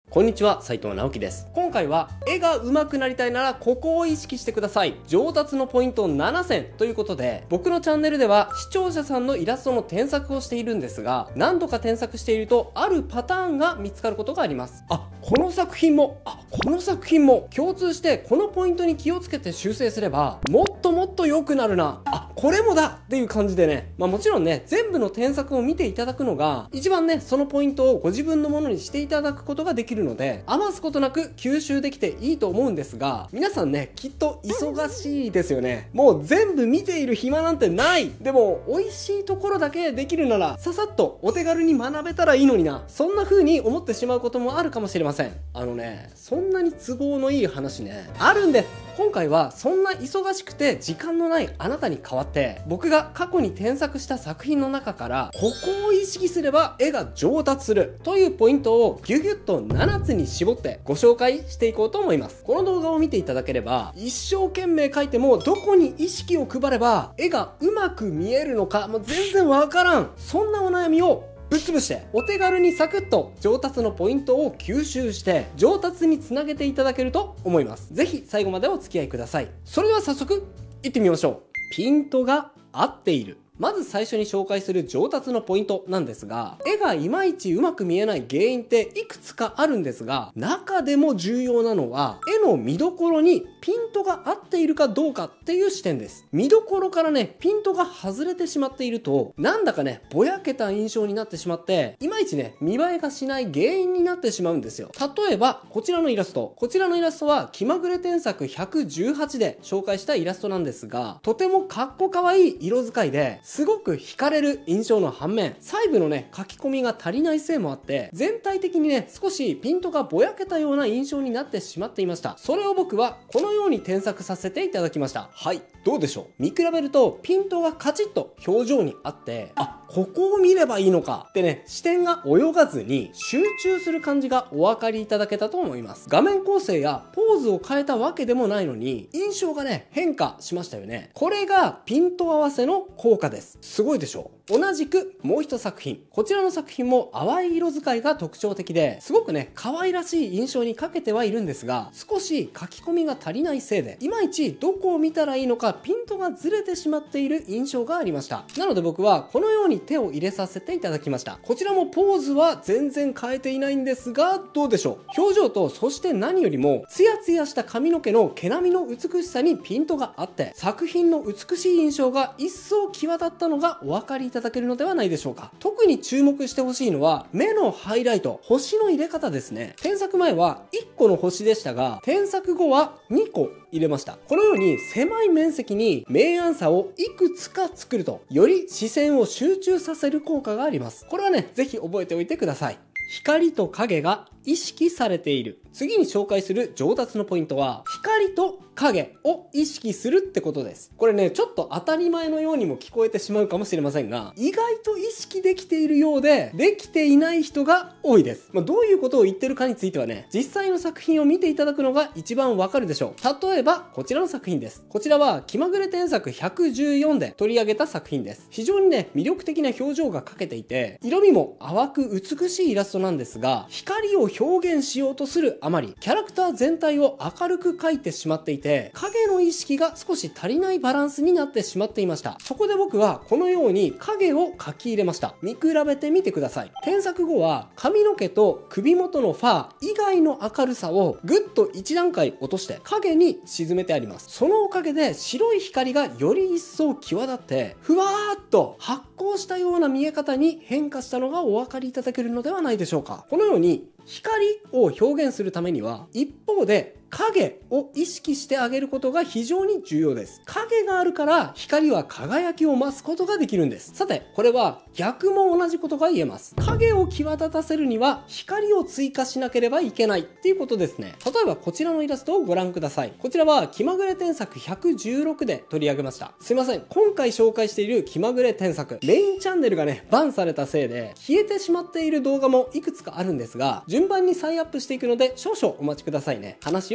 こんにちは、斉藤直樹です。今回は絵が上手くなりたいならここを意識してください。上達のポイント7選ということで、僕のチャンネルでは視聴者さんのイラストの添削をしているんですが、何度か添削しているとあるパターンが見つかることがあります。この作品も共通してこのポイントに気をつけて修正すればもっともっと良くなるな、これもだっていう感じでね、もちろんね、全部の添削を見ていただくのが一番ね、そのポイントをご自分のものにしていただくことができるので、余すことなく吸収できていいと思うんですが、皆さんね、きっと忙しいですよね。もう全部見ている暇なんてない。でも美味しいところだけできるならささっとお手軽に学べたらいいのにな、そんな風に思ってしまうこともあるかもしれません。そんなに都合のいい話ね、あるんです。今回はそんな忙しくて時間のないあなたに代わって、僕が過去に添削した作品の中からここを意識すれば絵が上達するというポイントをギュギュッと7つに絞ってご紹介していこうと思います。この動画を見ていただければ、一生懸命描いてもどこに意識を配れば絵がうまく見えるのかもう全然わからん、そんなお悩みをぶっ潰してお手軽にサクッと上達のポイントを吸収して上達につなげていただけると思います。ぜひ最後までお付き合いください。それでは早速いってみましょう。ピントが合っている。まず最初に紹介する上達のポイントなんですが、絵がいまいちうまく見えない原因っていくつかあるんですが、中でも重要なのは絵の見どころにピントが合っているかどうかっていう視点です。見どころからね、ピントが外れてしまっていると、なんだかね、ぼやけた印象になってしまって、いまいちね、見栄えがしない原因になってしまうんですよ。例えばこちらのイラストは気まぐれ添削118で紹介したイラストなんですが、とてもかっこかわいい色使いですごく惹かれる印象の反面、細部のね、書き込みが足りないせいもあって、全体的にね、少しピントがぼやけたような印象になってしまっていました。それを僕はこのように添削させていただきました。はい、どうでしょう。見比べるとピントがカチッと表情にあって、ここを見ればいいのかってね、視点が泳がずに集中する感じがお分かりいただけたと思います。画面構成やポーズを変えたわけでもないのに、印象がね、変化しましたよね。これがピント合わせの効果です。すごいでしょ。同じくもう一作品、こちらの作品も淡い色使いが特徴的で、すごくね、可愛らしい印象に描けてはいるんですが、少し書き込みが足りないせいで、いまいちどこを見たらいいのかピントがずれてしまっている印象がありました。なので僕はこのように手を入れさせていただきました。こちらもポーズは全然変えていないんですが、どうでしょう。表情と、そして何よりもツヤツヤした髪の毛の毛並みの美しさにピントがあって、作品の美しい印象が一層際立ったのがお分かりいただけるのではないでしょうか。特に注目してほしいのは目のハイライト、星の入れ方ですね。添削前は1個の星でしたが、添削後は2個入れました。このように狭い面積に明暗差をいくつか作ると、より視線を集中させる効果があります。これはね、ぜひ覚えておいてください。光と影が意識されている。次に紹介する上達のポイントは、光と影を意識するってことです。これね、ちょっと当たり前のようにも聞こえてしまうかもしれませんが、意外と意識できているようでできていない人が多いです。どういうことを言ってるかについてはね、実際の作品を見ていただくのが一番わかるでしょう。例えばこちらの作品です。こちらは気まぐれ添削114で取り上げた作品です。非常にね、魅力的な表情が描けていて、色味も淡く美しいイラストなんですが、光を表現しようとするあまりキャラクター全体を明るく描いてしまっていて、影の意識が少し足りないバランスになってしまっていました。そこで僕はこのように影を描き入れました。見比べてみてください。添削後は髪の毛と首元のファー以外の明るさをぐっと1段階落として影に沈めてあります。そのおかげで白い光がより一層際立って、ふわーっと発光したような見え方に変化したのがお分かりいただけるのではないでしょうか。このように光を表現するためには、一方で影を意識してあげることが非常に重要です。影があるから光は輝きを増すことができるんです。さて、これは逆も同じことが言えます。影を際立たせるには光を追加しなければいけないっていうことですね。例えばこちらのイラストをご覧ください。こちらは気まぐれ添削116で取り上げました。すいません、今回紹介している気まぐれ添削、メインチャンネルがね、バンされたせいで消えてしまっている動画もいくつかあるんですが、順番に再アップしていくので少々お待ちくださいね。話を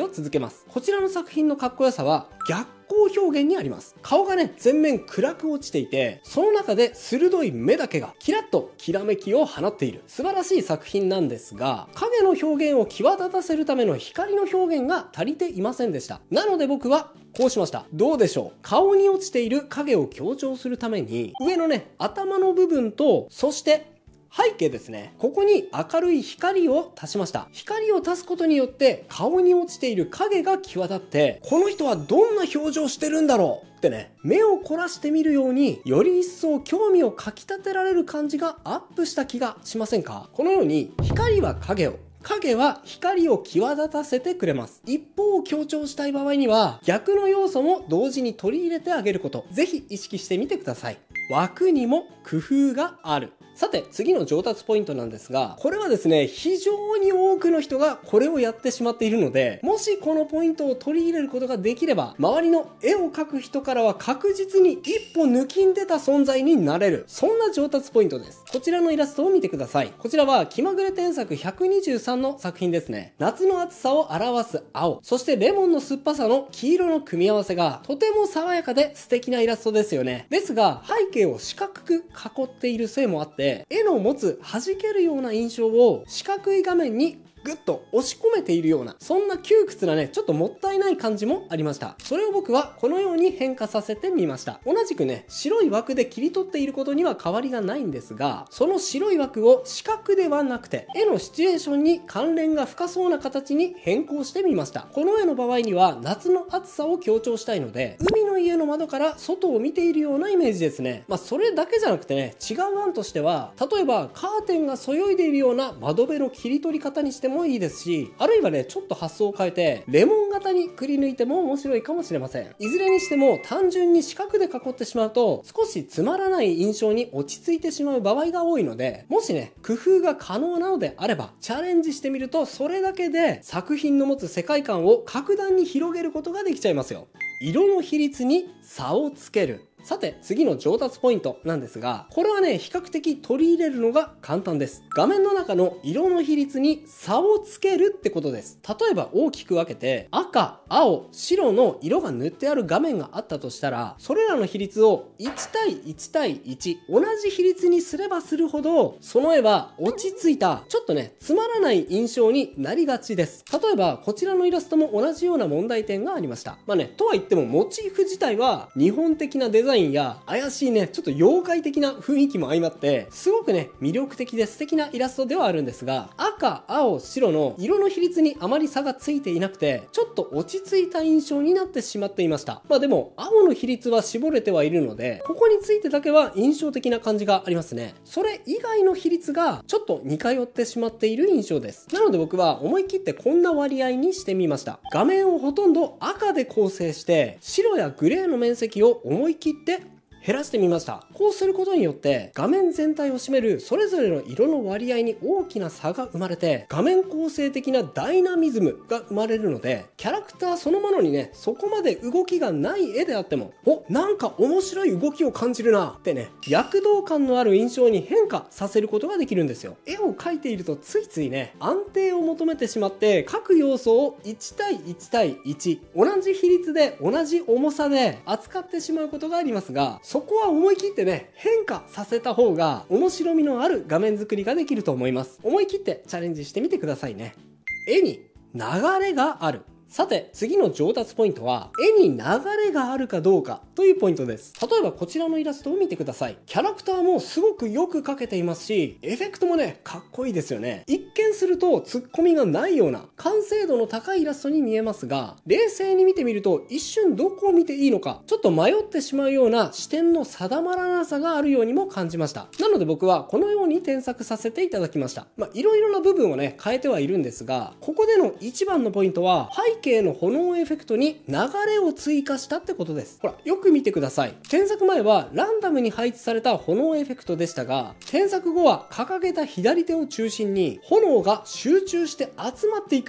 を続けます。こちらの作品のかっこよさは逆光表現にあります。顔がね、全面暗く落ちていて、その中で鋭い目だけがキラッときらめきを放っている素晴らしい作品なんですが、影の表現を際立たせるための光の表現が足りていませんでした。なので僕はこうしました。どうでしょう。顔に落ちている影を強調するために、上のね、頭の部分と、そして背景ですね。ここに明るい光を足しました。光を足すことによって顔に落ちている影が際立って、この人はどんな表情してるんだろうってね、目を凝らしてみるように、より一層興味をかき立てられる感じがアップした気がしませんか？このように光は影を、影は光を際立たせてくれます。一方を強調したい場合には逆の要素も同時に取り入れてあげること、ぜひ意識してみてください。枠にも工夫がある。さて次の上達ポイントなんですが、これはですね、非常に多くの人がこれをやってしまっているので、もしこのポイントを取り入れることができれば、周りの絵を描く人からは確実に一歩抜きんでた存在になれる、そんな上達ポイントです。こちらのイラストを見てください。こちらは気まぐれ添削123の作品ですね。夏の暑さを表す青、そしてレモンの酸っぱさの黄色の組み合わせがとても爽やかで素敵なイラストですよね。ですが背景を四角く囲っているせいもあって、絵の持つ弾けるような印象を四角い画面にぐっと押し込めているような、そんな窮屈なね、ちょっともったいない感じもありました。それを僕はこのように変化させてみました。同じくね、白い枠で切り取っていることには変わりがないんですが、その白い枠を四角ではなくて、絵のシチュエーションに関連が深そうな形に変更してみました。この絵の場合には夏の暑さを強調したいので、海の家の窓から外を見ているようなイメージですね。それだけじゃなくてね、違う案としては、例えばカーテンがそよいでいるような窓辺の切り取り方にしてもいいですし、あるいはね、ちょっと発想を変えてレモン型にくり抜いても面白いかもしれません。いずれにしても単純に四角で囲ってしまうと少しつまらない印象に落ち着いてしまう場合が多いので、もしね、工夫が可能なのであればチャレンジしてみると、それだけで作品の持つ世界観を格段に広げることができちゃいますよ。色の比率に差をつける。さて次の上達ポイントなんですが、これはね、比較的取り入れるのが簡単です。画面の中の色の比率に差をつけるってことです。例えば大きく分けて赤、青、白の色が塗ってある画面があったとしたら、それらの比率を1対1対1、同じ比率にすればするほど、その絵は落ち着いた、ちょっとね、つまらない印象になりがちです。例えばこちらのイラストも同じような問題点がありました。とは言ってもモチーフ自体は日本的なデザインや怪しいね、ちょっと妖怪的な雰囲気も相まって、すごくね、魅力的で素敵なイラストではあるんですが、赤、青、白の色の比率にあまり差がついていなくて、ちょっと落ち着いた印象になってしまっていました。でも青の比率は絞れてはいるので、ここについてだけは印象的な感じがありますね。それ以外の比率がちょっと似通ってしまっている印象です。なので僕は思い切ってこんな割合にしてみました。画面をほとんど赤で構成して、白やグレーの面積を思い切って減らしてみました。こうすることによって画面全体を占めるそれぞれの色の割合に大きな差が生まれて、画面構成的なダイナミズムが生まれるので、キャラクターそのものにね、そこまで動きがない絵であっても、なんか面白い動きを感じるなってね、躍動感のある印象に変化させることができるんですよ。絵を描いているとついついね、安定を求めてしまって各要素を1対1対1、同じ比率で同じ重さで扱ってしまうことがありますが、そこは思い切ってね、変化させた方が面白みのある画面作りができると思います。思い切ってチャレンジしてみてくださいね。絵に流れがある。さて次の上達ポイントは、絵に流れがあるかどうかというポイントです。例えばこちらのイラストを見てください。キャラクターもすごくよく描けていますし、エフェクトもね、かっこいいですよね。一見するとツッコミがないような完成度の高いイラストに見えますが、冷静に見てみると一瞬どこを見ていいのかちょっと迷ってしまうような視点の定まらなさがあるようにも感じました。なので僕はこのように添削させていただきました。いろいろな部分をね、変えてはいるんですが、ここでの一番のポイントは背景の炎エフェクトに流れを追加したってことです。ほら、よく見てください。添削前はランダムに配置された炎エフェクトでしたが、添削後は掲げた左手を中心に炎が集中して集まっていく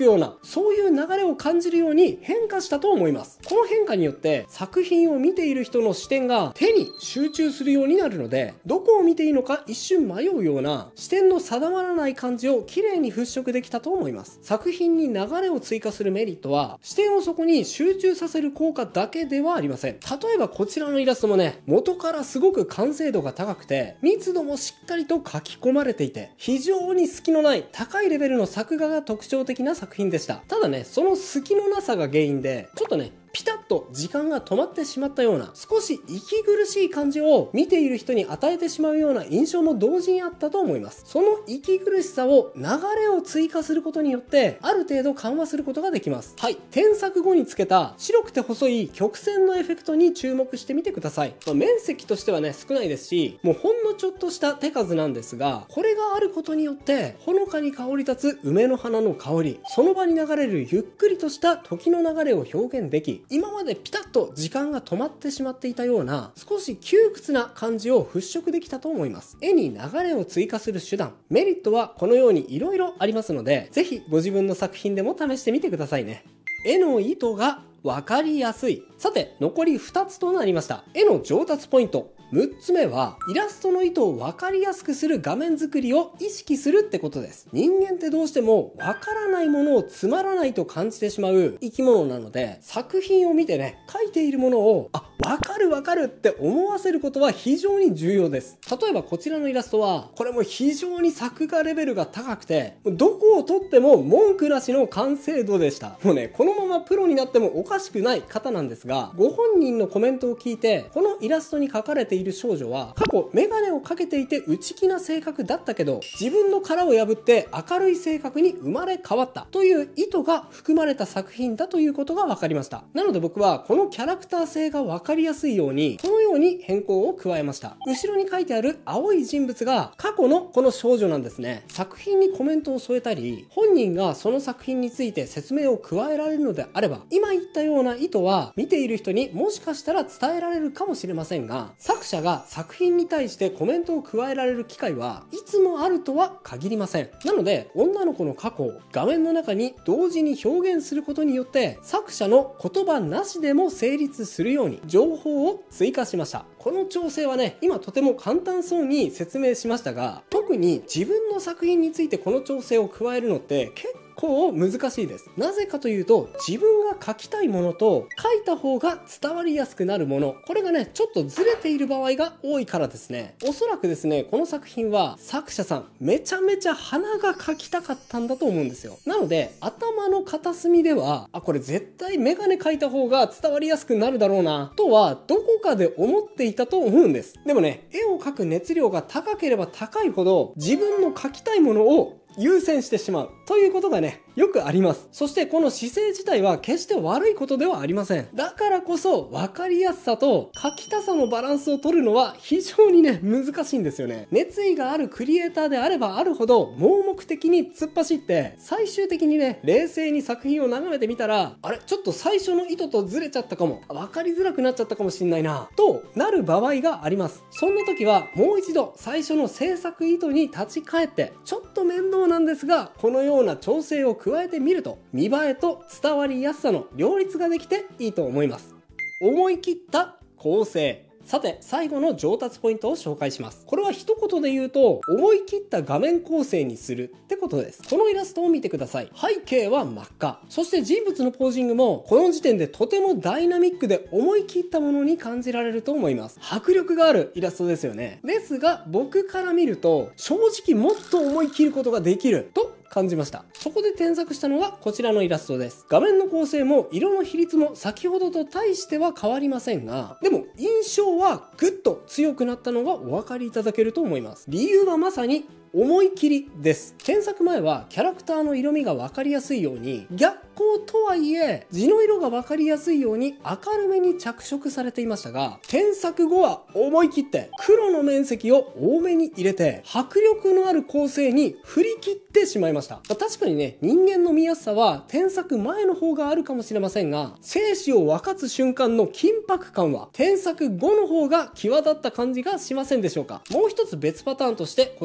ような、そういう流れを感じるように変化したと思います。この変化によって作品を見ている人の視点が手に集中するようになるので、どこを見ていいのか一瞬迷うような視点の定まらない感じを綺麗に払拭できたと思います。作品に流れを追加するメリットは、視点をそこに集中させる効果だけではありません。例えばこちらのイラストもね、元からすごく完成度が高くて、密度もしっかりと書き込まれていて、非常に隙のない高いレベルの作画が特徴的な作品でした。ただね、その隙のなさが原因で、ちょっとね、ピタッと時間が止まってしまったような、少し息苦しい感じを見ている人に与えてしまうような印象も同時にあったと思います。その息苦しさを流れを追加することによってある程度緩和することができます。はい、添削後につけた白くて細い曲線のエフェクトに注目してみてください。面積としてはね少ないですし、もうほんのちょっとした手数なんですが、これがあることによってほのかに香り立つ梅の花の香り、その場に流れるゆっくりとした時の流れを表現でき、今までピタッと時間が止まってしまっていたような少し窮屈な感じを払拭できたと思います。絵に流れを追加する手段、メリットはこのように色々ありますので、ぜひご自分の作品でも試してみてくださいね。絵の意図が分かりやすい。さて残り2つとなりました。絵の上達ポイント6つ目は、イラストの意図を分かりやすくする画面作りを意識するってことです。人間ってどうしても分からないものをつまらないと感じてしまう生き物なので、作品を見てね、描いているものを分かるって思わせることは非常に重要です。例えばこちらのイラストは、これも非常に作画レベルが高くて、どこを撮っても文句なしの完成度でした。もうね、このままプロになってもおかしくない方なんですが、ご本人のコメントを聞いて、このイラストに描かれている少女は過去メガネをかけていて内気な性格だったけど、自分の殻を破って明るい性格に生まれ変わったという意図が含まれた作品だということが分かりました。なので僕はこのキャラクター性が分かりやすいように、このように変更を加えました。後ろに書いてある青い人物が過去のこの少女なんですね。作品にコメントを添えたり、本人がその作品について説明を加えられるのであれば、今言ったような意図は見ている人にもしかしたら伝えられるかもしれませんが、作者が作品に対してコメントを加えられる機会はいつもあるとは限りません。なので女の子の過去を画面の中に同時に表現することによって、作者の言葉なしでも成立するように情報を追加しました。この調整はね、今とても簡単そうに説明しましたが、特に自分の作品についてこの調整を加えるのって結構難しいです。なぜかというと、自分が描きたいものと描いた方が伝わりやすくなるもの、これがねちょっとずれている場合が多いからですね。おそらくですね、この作品は作者さんめちゃめちゃ花が描きたかったんだと思うんですよ。なので頭の片隅では、これ絶対メガネ描いた方が伝わりやすくなるだろうなとはどこかで思っていたと思うんです。でもね、絵を描く熱量が高ければ高いほど自分の描きたいものを優先してしまうということがね、よくあります。そしてこの姿勢自体は決して悪いことではありません。だからこそ分かりやすさと描きたさのバランスを取るのは非常にね難しいんですよね。熱意があるクリエイターであればあるほど盲目的に突っ走って、最終的にね冷静に作品を眺めてみたら、あれちょっと最初の意図とずれちゃったかも、分かりづらくなっちゃったかもしんないなとなる場合があります。そんな時はもう一度最初の制作意図に立ち返って、ちょっと面倒なんですがこのような調整を加えてみると、見栄えと伝わりやすさの両立ができていいと思います。思い切った構成。さて最後の上達ポイントを紹介します。これは一言で言うと、思い切った画面構成にするってことです。このイラストを見てください。背景は真っ赤、そして人物のポージングもこの時点でとてもダイナミックで思い切ったものに感じられると思います。迫力があるイラストですよね。ですが僕から見ると、正直もっと思い切ることができると感じました。そこで添削したのがこちらのイラストです。画面の構成も色の比率も先ほどと大しては変わりませんが、でも印象はぐっと強くなったのがお分かりいただけると思います。理由はまさに思い切りです。添削前はキャラクターの色味が分かりやすいように、逆光とはいえ地の色が分かりやすいように明るめに着色されていましたが、添削後は思い切って黒の面積を多めに入れて迫力のある構成に振り切ってしまいました。確かにね、人間の見やすさは添削前の方があるかもしれませんが、生死を分かつ瞬間の緊迫感は添削後の方が際立った感じがしませんでしょうか。もう一つ別パターンとしてこちらのイラスト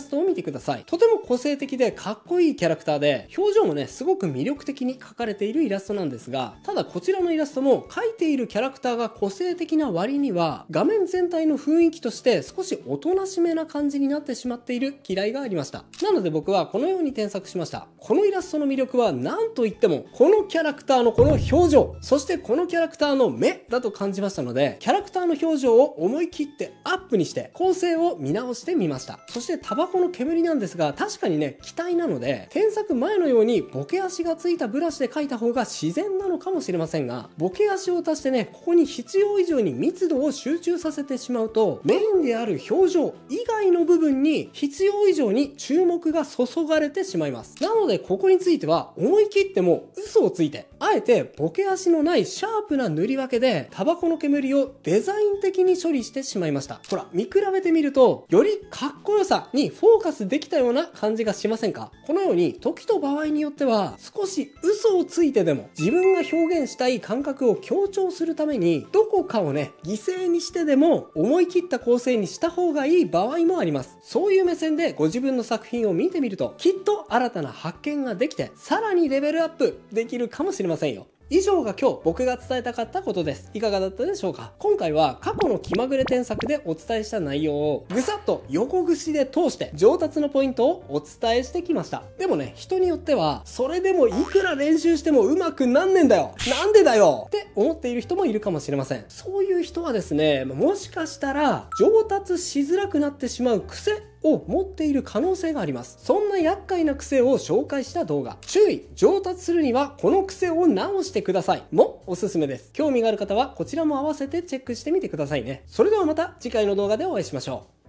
ストを見てください。とても個性的でかっこいいキャラクターで、表情もね、すごく魅力的に描かれているイラストなんですが、ただこちらのイラストも描いているキャラクターが個性的な割には、画面全体の雰囲気として少しおとなしめな感じになってしまっている嫌いがありました。なので僕はこのように添削しました。このイラストの魅力は何と言っても、このキャラクターのこの表情、そしてこのキャラクターの目だと感じましたので、キャラクターの表情を思い切ってアップにして構成を見直してみました。そしてタバコの煙なんですが、確かにね、気体なので、添削前のようにボケ足がついたブラシで描いた方が自然なのかもしれませんが、ボケ足を足してね、ここに必要以上に密度を集中させてしまうと、メインである表情以外の部分に必要以上に注目が注がれてしまいます。なのでここについては思い切っても嘘をついて、あえてボケ足のないシャープな塗り分けでタバコの煙をデザイン的に処理してしまいました。ほら、見比べてみるとよりかっこよさにフォーカスできたような感じがしませんか？このように時と場合によっては少し嘘をついてでも自分が表現したい感覚を強調するためにどこかをね、犠牲にしてでも思い切った構成にした方がいい場合もあります。そういう目線でご自分の作品を見てみると、きっと新たな発見ができて、さらにレベルアップできるかもしれませんよ。以上が今日僕が伝えたかったことです。いかがだったでしょうか？今回は過去の気まぐれ添削でお伝えした内容をぐさっと横串で通して上達のポイントをお伝えしてきました。でもね、人によってはそれでもいくら練習してもうまくなんねんだよ、なんでだよって思っている人もいるかもしれません。そういう人はですね、もしかしたら上達しづらくなってしまう癖を持っている可能性があります。そんな厄介な癖を紹介した動画、注意、上達するにはこの癖を直してくださいもおすすめです。興味がある方はこちらも合わせてチェックしてみてくださいね。それではまた次回の動画でお会いしましょう。